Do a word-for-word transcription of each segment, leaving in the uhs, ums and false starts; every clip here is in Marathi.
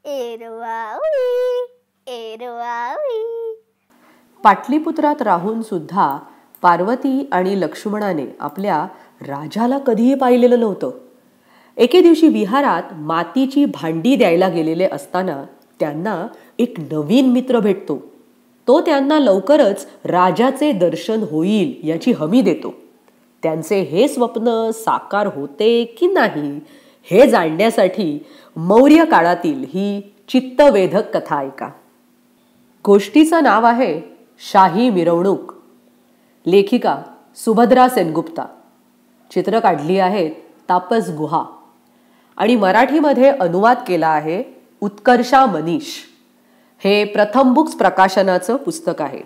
एरवावी एरवावी. पाटलीपुत्रात राहून सुद्धा पार्वती आणि लक्ष्मणाने आपल्या राजाला कधीही पाहिलेलं नव्हतं. एके दिवशी विहारात मातीची भांडी द्यायला गेलेले असताना त्यांना एक नवीन मित्र भेटतो. तो त्यांना लवकरच राजाचे दर्शन होईल याची हमी देतो. त्यांचे हे स्वप्न साकार होते की नाही हे जाणण्यासाठी मौर्य काळातील ही चित्तवेधक कथा ऐका. गोष्टीचं नाव आहे शाही मिरवणूक. लेखिका सुभद्रा गुप्ता. चित्र काढली आहेत तापस गुहा आणि मराठीमध्ये अनुवाद केला आहे उत्कर्षा मनीष. हे प्रथम बुक्स प्रकाशनाचं पुस्तक आहे.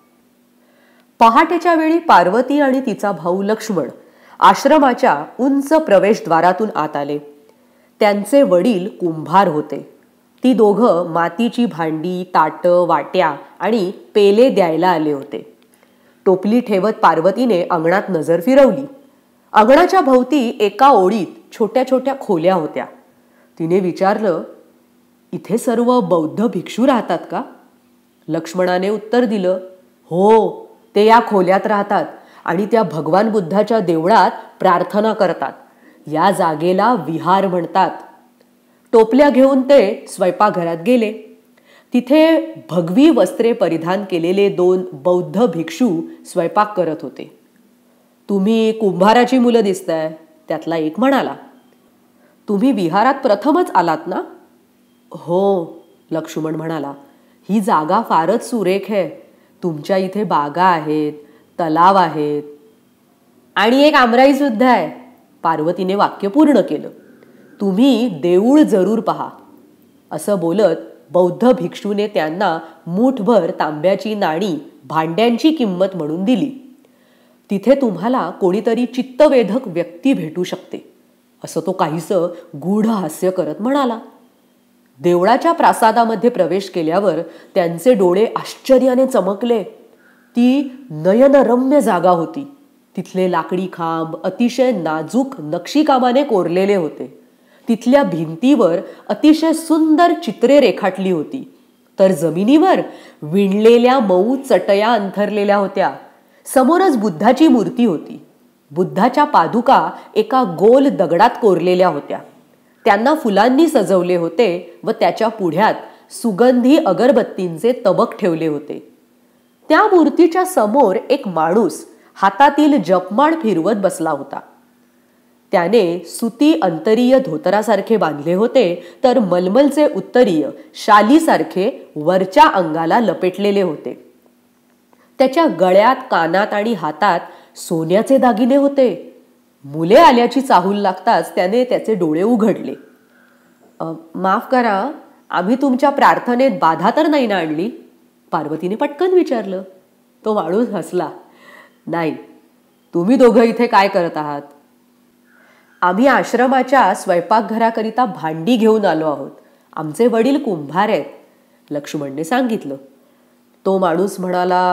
पहाटेच्या वेळी पार्वती आणि तिचा भाऊ लक्ष्मण आश्रमाच्या उंच प्रवेशद्वारातून आत आले. त्यांचे वडील कुंभार होते. ती दोघं मातीची भांडी, ताटं, वाट्या आणि पेले द्यायला आले होते. टोपली ठेवत पार्वतीने अंगणात नजर फिरवली. अंगणाच्या भोवती एका ओळीत छोट्या छोट्या खोल्या होत्या. तिने विचारलं, इथे सर्व बौद्ध भिक्षू राहतात का? लक्ष्मणाने उत्तर दिलं, हो, ते या खोल्यात राहतात आणि त्या भगवान बुद्धाच्या देवळात प्रार्थना करतात. या जागेला विहार म्हणतात. टोपल्या घेऊन ते स्वयंपाकघरात गेले. तिथे भगवी वस्त्रे परिधान केलेले दोन बौद्ध भिक्षू स्वयंपाक करत होते. तुम्ही कुंभाराची मुलं दिसताय, त्यातला एक म्हणाला. तुम्ही विहारात प्रथमच आलात ना? हो, लक्ष्मण म्हणाला. ही जागा फारच सुरेख आहे. तुमच्या इथे बागा आहेत, तलाव आहेत आणि एक आमराई सुद्धा आहे. पार्वतीने वाक्य पूर्ण केलं. तुम्ही देऊळ जरूर पहा. असं बोलत बौद्ध भिक्षूने त्यांना मूठभर तांब्याची नाणी भांड्यांची किंमत म्हणून दिली. तिथे तुम्हाला कोणीतरी चित्तवेधक व्यक्ती भेटू शकते, असं तो काहीसं गूढ हास्य करत म्हणाला. देवळाच्या प्रासादामध्ये प्रवेश केल्यावर त्यांचे डोळे आश्चर्याने चमकले. ती नयनरम्य जागा होती. तिथले लाकडी खांब अतिशय नाजूक नक्षीकामाने कोरलेले होते. तिथल्या भिंतीवर अतिशय सुंदर चित्रे रेखाटली होती. तर जमिनीवर विणलेल्या मऊ चटया अंथरलेल्या होत्या. समोरच बुद्धाची मूर्ती होती. बुद्धाच्या पादुका एका गोल दगडात कोरलेल्या होत्या. त्यांना फुलांनी सजवले होते व त्याच्या पुढ्यात सुगंधी अगरबत्तींचे तबक ठेवले होते. त्या मूर्तीच्या समोर एक माणूस हातातील जपमाळ फिरवत बसला होता. त्याने सुती अंतरीय धोतरासारखे बांधले होते, तर मलमलचे उत्तरीय शालीसारखे वरच्या अंगाला लपेटलेले होते. त्याच्या गळ्यात, कानात आणि हातात सोन्याचे दागिने होते. मुले आल्याची चाहूल लागताच त्याने त्याचे डोळे उघडले. माफ करा, आम्ही तुमच्या प्रार्थनेत बाधा तर नाही ना आणली? पार्वतीने पटकन विचारलं. तो माणूस हसला. नाही, तुम्ही दोघं इथे काय करत आहात? आम्ही आश्रमाच्या स्वयंपाकघराकरिता भांडी घेऊन आलो आहोत. आमचे वडील कुंभार आहेत, लक्ष्मणने सांगितलं. तो माणूस म्हणाला,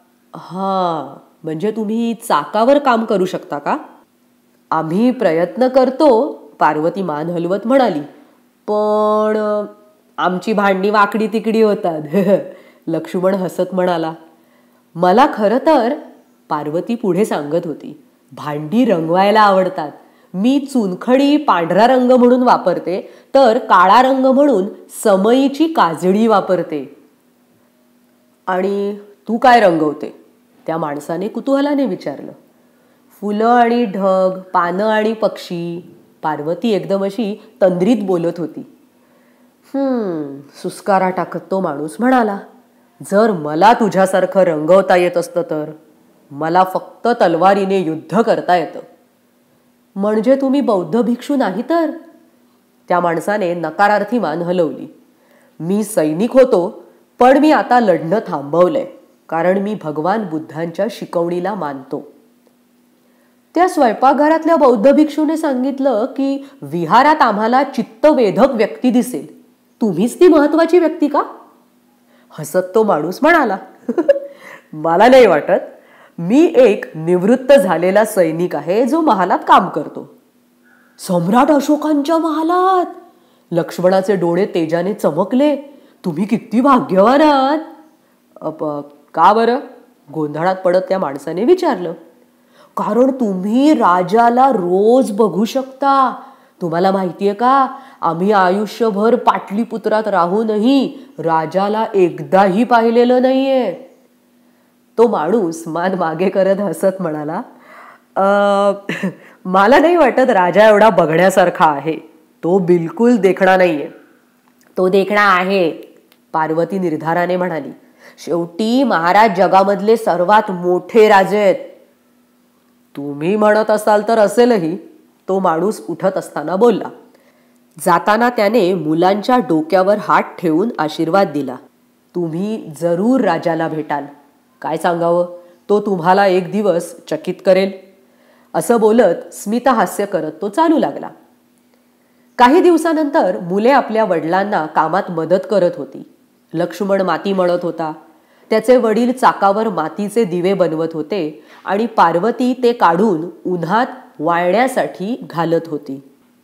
हा, म्हणजे तुम्ही चाकावर काम करू शकता का? आम्ही प्रयत्न करतो, पार्वती मान हलवत म्हणाली. पण आमची भांडी वाकडी तिकडी होतात, लक्ष्मण हसत म्हणाला. मला खरं तर, पार्वती पुढे सांगत होती, भांडी रंगवायला आवडतात. मी चुनखडी पांढरा रंग म्हणून वापरते, तर काळा रंग म्हणून समईची काजळी वापरते. आणि तू काय रंगवते? त्या माणसाने कुतूहलाने विचारलं. फुलं आणि ढग, पानं आणि पक्षी, पार्वती एकदम अशी तंद्रीत बोलत होती. हम्म सुस्कारा टाकत तो माणूस म्हणाला. जर मला तुझ्यासारखं रंगवता येत असतं तर. मला फक्त तलवारीने युद्ध करता येतं. म्हणजे तुम्ही बौद्ध भिक्षू नाही तर? त्या माणसाने नकारार्थी मान हलवली. मी सैनिक होतो, पण मी आता लढणं थांबवलंय, कारण मी भगवान बुद्धांच्या शिकवणीला मानतो. त्या स्वयंपाकघरातल्या बौद्ध भिक्षूने सांगितलं की विहारात आम्हाला चित्तवेधक व्यक्ती दिसेल. तुम्हीच ती महत्वाची व्यक्ती का? हसत तो माणूस म्हणाला. मला नाही वाटत. मी एक निवृत्त झालेला सैनिक आहे जो महालात काम करतो. सम्राट अशोकांच्या महालात? लक्ष्मणाचे डोळे तेजाने चमकले. तुम्ही किती भाग्यवान आहात. अप का बरं? गोंधळात पडत त्या माणसाने विचारलं. कारण तुम्ही राजाला रोज बघू शकता. तुम्हाला माहितीये का, आम्ही आयुष्यभर पाटलीपुत्रात राहूनही राजाला एकदाही पाहिलेलं नाहीये. तो माणूस मान मागे करत हसत म्हणाला, अ मला नाही वाटत राजा एवढा बघण्यासारखा आहे. तो बिलकुल देखणा नाहीये. तो देखणा आहे, पार्वती निर्धाराने म्हणाली. शेवटी महाराज जगामधले सर्वात मोठे राजे आहेत. तुम्ही म्हणत असाल तर असेलही, तो माणूस उठत असताना बोलला. जाताना त्याने मुलांच्या डोक्यावर हात ठेवून आशीर्वाद दिला. तुम्ही जरूर राजाला भेटाल. काय सांगावं, तो तुम्हाला एक दिवस चकित करेल. असं बोलत स्मितहास्य करत तो चालू लागला. काही दिवसानंतर मुले आपल्या वडिलांना कामात मदत करत होती. लक्ष्मण माती मळत होता. त्याचे वडील चाकावर मातीचे दिवे बनवत होते आणि पार्वती ते काढून उन्हात वाळण्यासाठी घालत होती.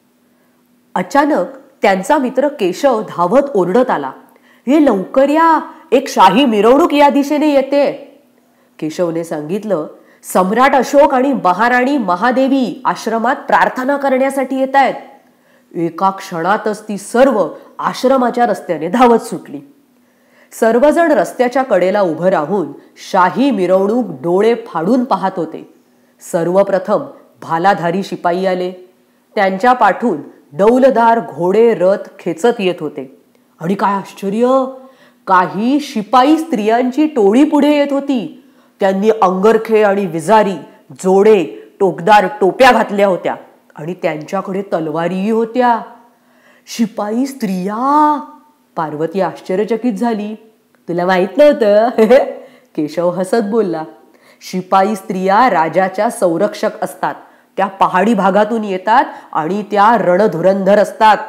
अचानक त्यांचा मित्र केशव धावत ओरडत आला. हे लवकर या, एक शाही मिरवणूक या दिशेने येते. केशवने सांगितलं, सम्राट अशोक आणि महाराणी महादेवी आश्रमात प्रार्थना करण्यासाठी येत आहेत. एका क्षणातच ती सर्व आश्रमाच्या रस्त्याने धावत सुटली. सर्वजण रस्त्याच्या कडेला उभं राहून शाही मिरवणूक डोळे फाडून पाहत होते. सर्वप्रथम भालाधारी शिपाई आले. त्यांच्या पाठून डौलदार घोडे रथ खेचत येत होते. आणि काय आश्चर्य, काही शिपाई स्त्रियांची टोळी पुढे येत होती. त्यांनी अंगरखे आणि विजारी, जोडे, टोकदार टोप्या घातल्या होत्या आणि त्यांच्याकडे तलवारीही होत्या. शिपाई स्त्रिया? पार्वती आश्चर्यचकित झाली. तुला माहित नव्हतं? केशव हसत बोलला. शिपाई स्त्रिया राजाच्या संरक्षक असतात. त्या पहाडी भागातून येतात आणि त्या रणधुरंधर असतात.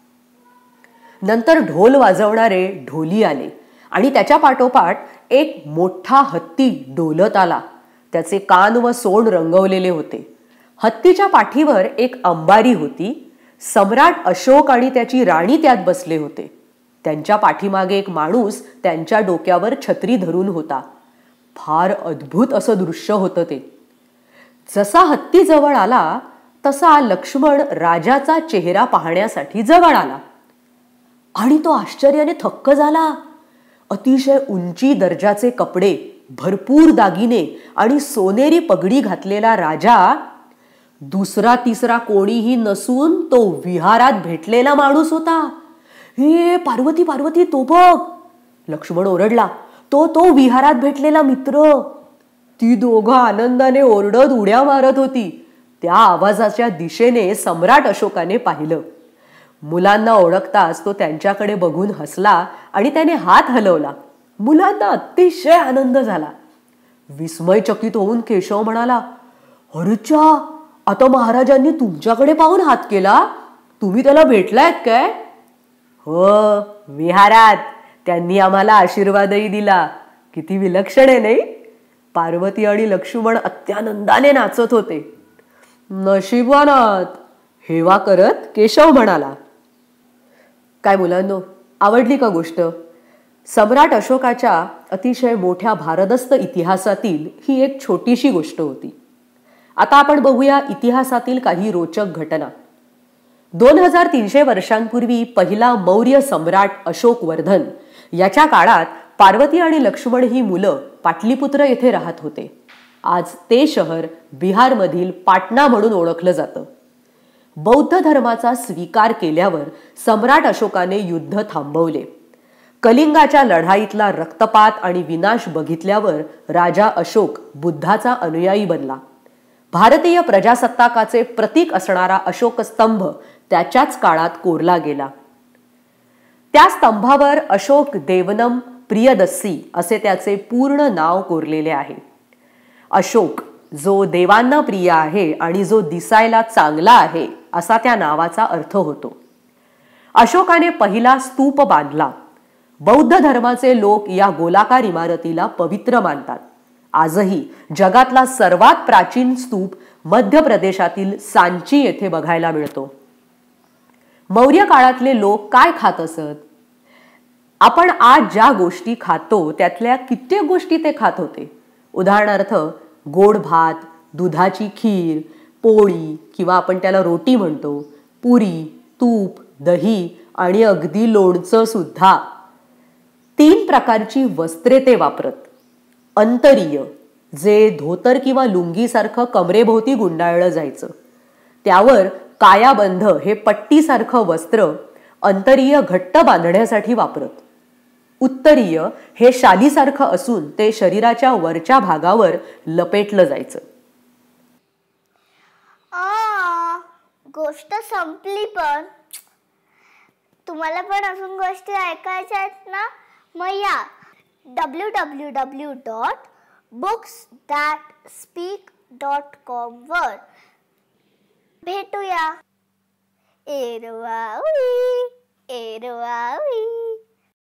नंतर ढोल वाजवणारे ढोली आले आणि त्याच्या पाठोपाठ एक मोठा हत्ती डोलत आला. त्याचे कान व सोंड रंगवलेले होते. हत्तीच्या पाठीवर एक अंबारी होती. सम्राट अशोक आणि त्याची राणी त्यात बसले होते. त्यांच्या पाठीमागे एक माणूस त्यांच्या डोक्यावर छत्री धरून होता. फार अद्भुत असं दृश्य होतं ते. जसा हत्ती जवळ आला तसा लक्ष्मण राजाचा चेहरा पाहण्यासाठी जवळ आला आणि तो आश्चर्याने थक्क झाला. अतिशय उंची दर्जाचे कपडे, भरपूर दागिने आणि सोनेरी पगडी घातलेला राजा दुसरा तिसरा कोणीही नसून तो विहारात भेटलेला माणूस होता. हे पार्वती पार्वती, तो बघ, लक्ष्मण ओरडला. तो तो विहारात भेटलेला मित्र. ती दोघं आनंदाने ओरडत उड्या मारत होती. त्या आवाजाच्या दिशेने सम्राट अशोकाने पाहिलं. मुलांना ओळखताच तो त्यांच्याकडे बघून हसला आणि त्याने हात हलवला. मुलांना अतिशय आनंद झाला. विस्मयचकित होऊन केशव म्हणाला, अरेच्या, आता महाराजांनी तुमच्याकडे पाहून हात केला? तुम्ही त्याला भेटलायत काय? हो, विहारात. त्यांनी आम्हाला आशीर्वादही दिला. किती विलक्षण आहे नाही? पार्वती आणि लक्ष्मण अत्यानंदाने नाचत होते. नशिबानात, हेवा करत केशव म्हणाला. काय मुलांनो, आवडली का गोष्ट? सम्राट अशोकाच्या अतिशय मोठ्या भारदस्त इतिहासातील ही एक छोटीशी गोष्ट होती. आता आपण बघूया इतिहासातील काही रोचक घटना. दोन हजार तीनशे वर्षांपूर्वी पहिला मौर्य सम्राट अशोक वर्धन याच्या काळात पार्वती आणि लक्ष्मण ही मुलं पाटलीपुत्र येथे राहत होते. आज ते शहर बिहारमधील पाटणा म्हणून ओळखलं जातं. बौद्ध धर्माचा स्वीकार केल्यावर सम्राट अशोकाने युद्ध थांबवले. कलिंगाच्या लढाईतला रक्तपात आणि विनाश बघितल्यावर राजा अशोक बुद्धाचा अनुयायी बनला. भारतीय प्रजासत्ताकाचे प्रतीक असणारा अशोक स्तंभ त्याच्याच काळात कोरला गेला. त्या स्तंभावर अशोक देवनम प्रियदस्सी असे त्याचे पूर्ण नाव कोरलेले आहे. अशोक, जो देवांना प्रिय आहे आणि जो दिसायला चांगला आहे, असा त्या नावाचा अर्थ होतो. अशोकाने पहिला स्तूप बांधला. बौद्ध धर्माचे लोक या गोलाकार इमारतीला पवित्र मानतात. आजही जगातला सर्वात प्राचीन स्तूप मध्य प्रदेशातील सांची येथे बघायला मिळतो. मौर्य काळातले लोक काय खात असत? आपण आज ज्या गोष्टी खातो त्यातल्या कित्येक गोष्टी ते खात होते. उदाहरणार्थ गोड भात, दुधाची खीर, पोळी किंवा आपण त्याला रोटी म्हणतो, पुरी, तूप, दही आणि अगदी लोणचं सुद्धा. तीन प्रकारची वस्त्रे ते वापरत. अंतरीय, जे धोतर किंवा लुंगीसारखं कमरेभोवती गुंडाळलं जायचं, त्यावर कायाबंध हे पट्टीसारखं वस्त्र अंतरीय घट्ट बांधण्यासाठी वापरत. उत्तरीय हे शालीसारखं असून ते शरीराच्या वरच्या भागावर लपेटलं जायचं. आ, गोष्ट संपली. पण तुम्हाला पण अजून गोष्टी ऐकायच्या आहेत ना? मग या W W W dot books that speak dot com वर भेटूया. एरवावी एरवावी.